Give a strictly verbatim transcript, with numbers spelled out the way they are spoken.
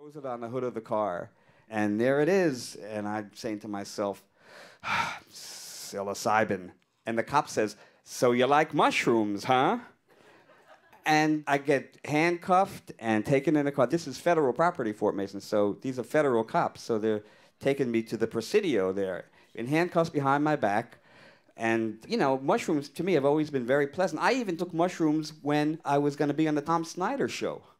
Throws it on the hood of the car, and there it is. And I'm saying to myself, psilocybin. And the cop says, so you like mushrooms, huh? And I get handcuffed and taken in a car. This is federal property, Fort Mason, so these are federal cops. So they're taking me to the Presidio there, in handcuffs behind my back. And, you know, mushrooms to me have always been very pleasant. I even took mushrooms when I was going to be on the Tom Snyder show.